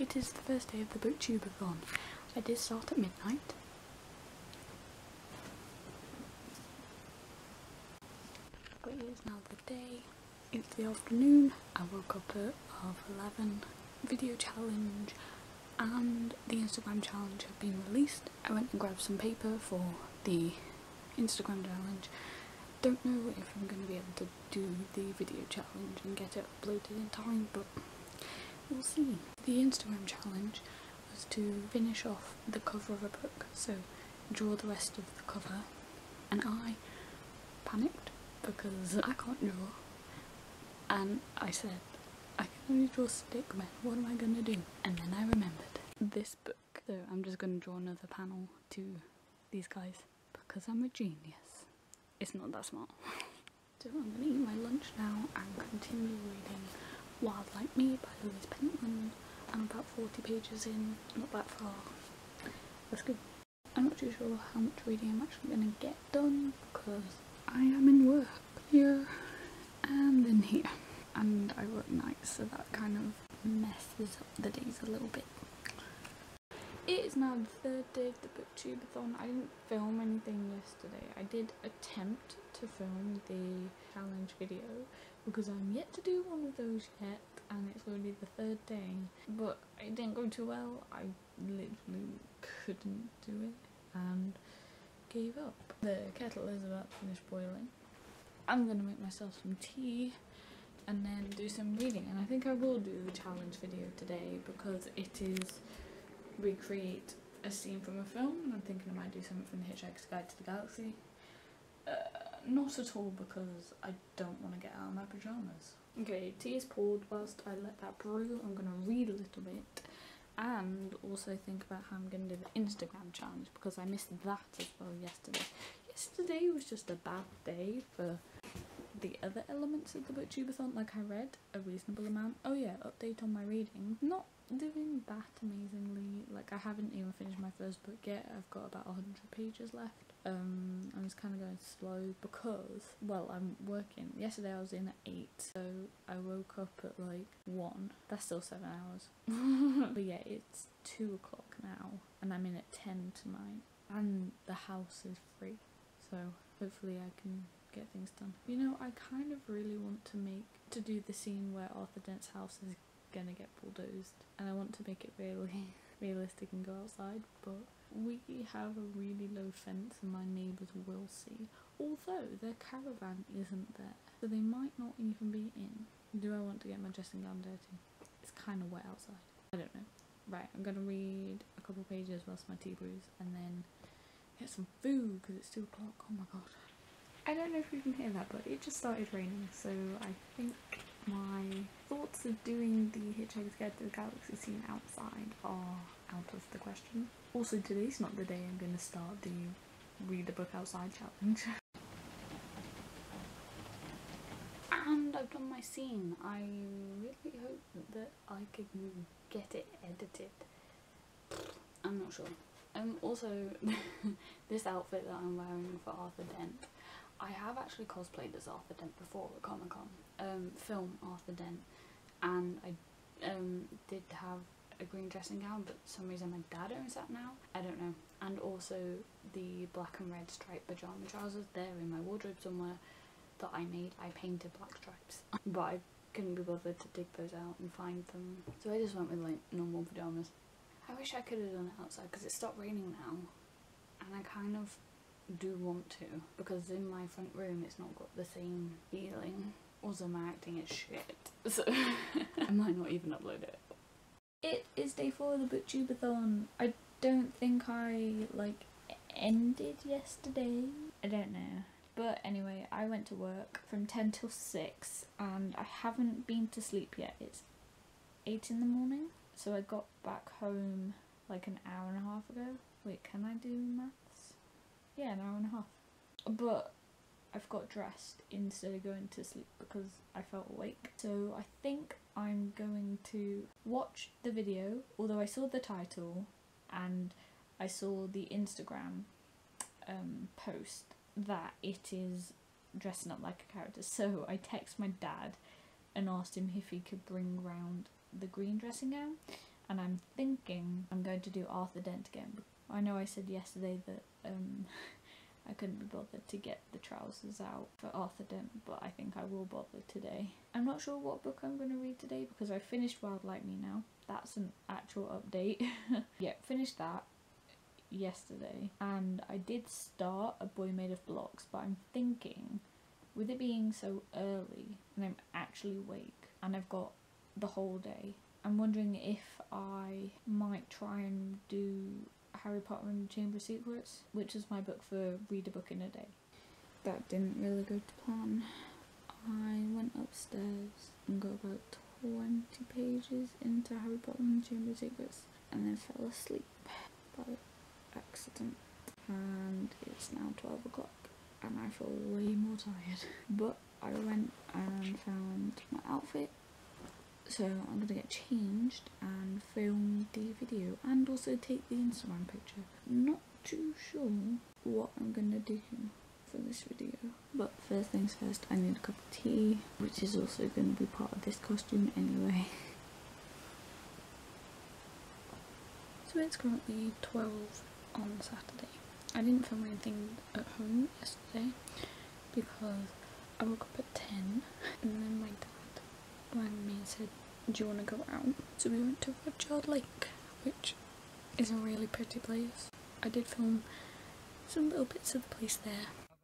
it is the first day of the booktubeathon. I did start at midnight. But it is now the day. It's the afternoon. I woke up at 11. Video challenge and the Instagram challenge have been released. I went and grabbed some paper for the Instagram challenge. Don't know if I'm going to be able to do the video challenge and get it uploaded in time, but we'll see. The Instagram challenge was to finish off the cover of a book, so draw the rest of the cover, and I panicked because I can't draw, and I said, I can only draw stickmen, what am I going to do? And then I remembered this book. So I'm just going to draw another panel to these guys because I'm a genius. It's not that smart. So I'm going to eat my lunch now and continue reading Wild Like Me by Louise Pentland. I'm about 40 pages in, not that far. That's good. I'm not too sure how much reading I'm actually going to get done because I am in work here and in here. And I work nights, so that kind of messes up the days a little bit. It is now the third day of the booktubeathon. I didn't film anything yesterday. I did attempt to film the challenge video because I'm yet to do one of those yet, and it's already the third day, but it didn't go too well. I literally couldn't do it and gave up. The kettle is about to finish boiling. I'm gonna make myself some tea and then do some reading, and I think I will do the challenge video today because it is recreate a scene from a film, and I'm thinking I might do something from The Hitchhiker's Guide to the Galaxy. Not at all because I don't want to get out of my pyjamas. Okay, tea is poured. Whilst I let that brew, I'm going to read a little bit and also think about how I'm going to do the Instagram challenge because I missed that as well yesterday. Yesterday was just a bad day for the other elements of the booktubeathon. Like, I read a reasonable amount. Oh yeah, update on my reading. Not doing that amazingly. Like, I haven't even finished my first book yet. I've got about 100 pages left. I'm just kind of going slow because, well, I'm working. Yesterday I was in at 8, so I woke up at like 1. That's still 7 hours. But yeah, it's 2 o'clock now and I'm in at 10 tonight, and the house is free, so hopefully I can get things done. You know, I kind of really want to do the scene where Arthur Dent's house is gonna get bulldozed, and I want to make it really realistic and go outside, but we have a really low fence and my neighbours will see, although their caravan isn't there, so they might not even be in. Do I want to get my dressing gown dirty? It's kind of wet outside. I don't know. Right, I'm gonna read a couple pages whilst my tea brews and then get some food because it's 2 o'clock. Oh my god. I don't know if you can hear that, but it just started raining, so I think my thoughts of doing the Hitchhiker's Guide to the Galaxy scene outside are out of the question. Also, today's not the day I'm going to start the read a book outside challenge. And I've done my scene. I really hope that I can get it edited. I'm not sure. Also, this outfit that I'm wearing for Arthur Dent, I have actually cosplayed as Arthur Dent before at Comic-Con, film Arthur Dent, and I did have a green dressing gown, but for some reason my dad owns that now. I don't know. And also the black and red striped pyjama trousers, they're in my wardrobe somewhere that I made. I painted black stripes, but I couldn't be bothered to dig those out and find them, so I just went with like normal pyjamas. I wish I could have done it outside because it stopped raining now, and I kind of do want to because in my front room it's not got the same feeling. Also, my acting is shit, so I might not even upload it. It is day 4 of the booktubeathon. I don't think I like ended yesterday. I don't know. But anyway, I went to work from 10 till 6 and I haven't been to sleep yet. It's 8 in the morning. So I got back home like an hour and a half ago. Wait, can I do maths? Yeah, an hour and a half. But I've got dressed instead of going to sleep because I felt awake. So I think I'm going to watch the video, although I saw the title and I saw the Instagram post that it is dressing up like a character. So I texted my dad and asked him if he could bring round the green dressing gown, and I'm thinking I'm going to do Arthur Dent again. I know I said yesterday that I couldn't be bothered to get the trousers out for Arthur Dent, but I think I will bother today. I'm not sure what book I'm going to read today because I finished Wild Like Me now. That's an actual update. Yeah, finished that yesterday, and I did start A Boy Made of Blocks, but I'm thinking, with it being so early and I'm actually awake and I've got the whole day, I'm wondering if I might try and do Harry Potter and the Chamber of Secrets, which is my book for read a book in a day. That didn't really go to plan. I went upstairs and got about 20 pages into Harry Potter and the Chamber of Secrets and then fell asleep by accident, and it's now 12 o'clock and I feel way more tired. But I went and found my outfit, so I'm gonna get changed and film the video and also take the Instagram picture. Not too sure what I'm gonna do for this video, but first things first, I need a cup of tea, which is also going to be part of this costume anyway. So it's currently 12 on Saturday. I didn't film anything at home yesterday because I woke up at 10 and then my dad rang me and said, do you want to go out? So we went to Rudyard Lake, which is a really pretty place. I did film some little bits of the place there.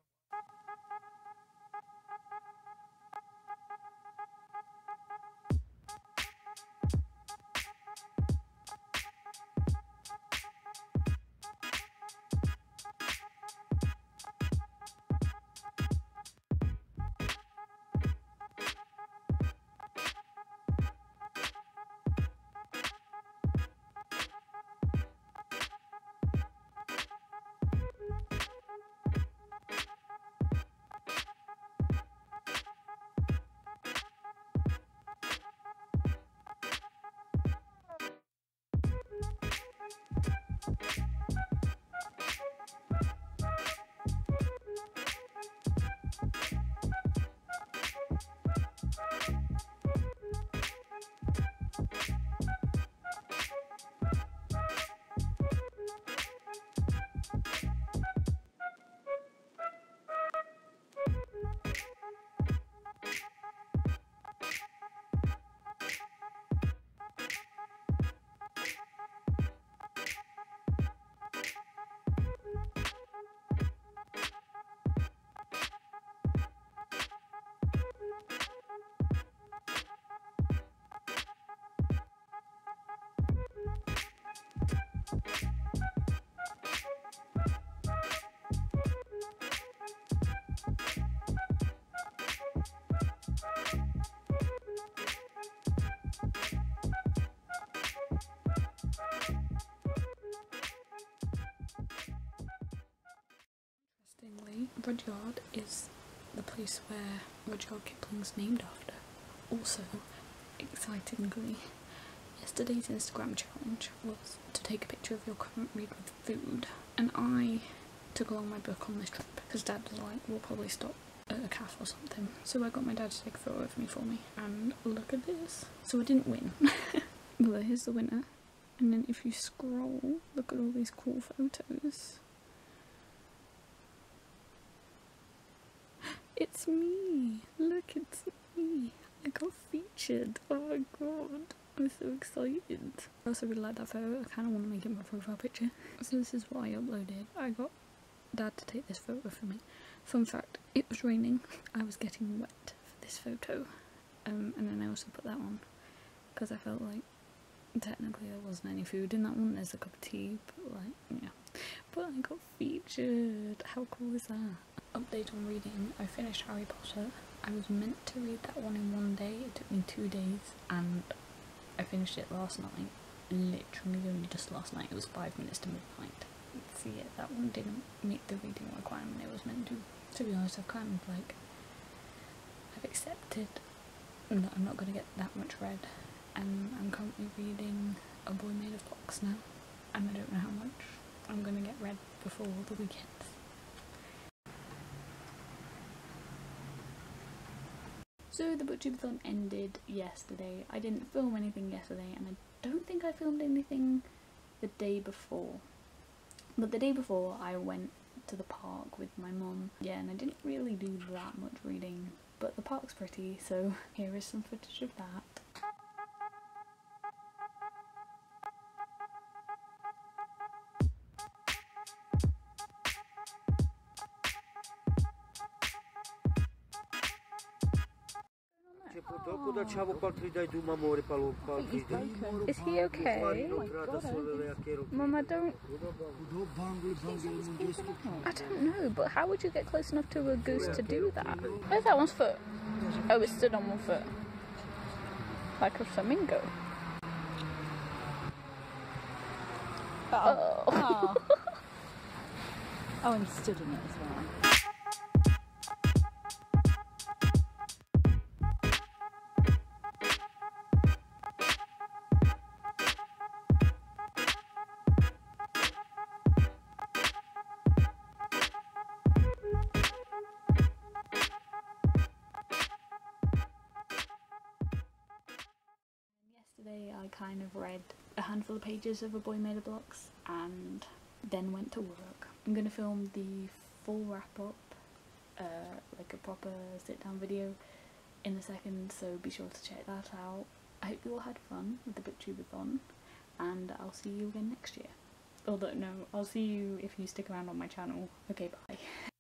Interestingly, Rudyard is the place where Rudyard Kipling's named after. Also, excitingly, yesterday's Instagram challenge was to take a picture of your current read with food, and I took along my book on this trip because Dad was like, we'll probably stop at a cafe or something. So I got my dad to take a photo of me for me, and look at this. So I didn't win, but here's the winner. And then if you scroll, look at all these cool photos. It's me! Look, it's me! I got featured! Oh my god, I'm so excited. I also really like that photo. I kind of want to make it my profile picture. So this is what I uploaded. I got Dad to take this photo for me. Fun fact, it was raining. I was getting wet for this photo. And then I also put that on because I felt like technically there wasn't any food in that one. There's a cup of tea, but like, yeah. But I got featured. How cool is that? Update on reading. I finished Harry Potter. I was meant to read that one in one day. It took me 2 days and I finished it last night. Literally only just last night. It was 5 minutes to midnight. So yeah, that one didn't meet the reading requirement it was meant to. To be honest, I've kind of like, I've accepted that I'm not going to get that much read, and I'm currently reading A Boy Made of Blocks now, and I don't know how much I'm going to get read before the weekend. So the BookTubeathon ended yesterday. I didn't film anything yesterday and I don't think I filmed anything the day before, but the day before I went to the park with my mum. Yeah, and I didn't really do that much reading, but the park's pretty, so here is some footage of that. Is he okay? Mum, I don't know, but how would you get close enough to a goose to do that? Where's that one's foot? Oh, it stood on one foot. Like a flamingo. Oh. Oh, and he stood in it as well. Yesterday I kind of read a handful of pages of A Boy Made of Blocks and then went to work. I'm going to film the full wrap up, like a proper sit down video in a second, so be sure to check that out. I hope you all had fun with the booktubeathon, and I'll see you again next year. Although no, I'll see you if you stick around on my channel. Okay, bye.